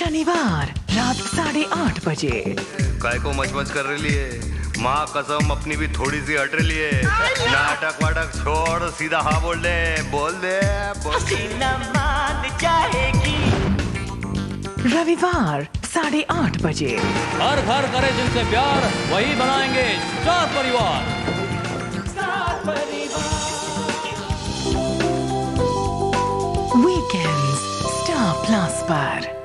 शनिवार रात 8:30 बजे। काय को मच कर रही है माँ कसम, अपनी भी थोड़ी सी हट रही है। नाटक वाटक छोड़, सीधा हाँ बोल दे हसीना मान जाएगी। रविवार 8:30 बजे। हर घर करे जिनसे प्यार, वही बनाएंगे स्टार परिवार। वीकेंड्स स्टार प्लस पर।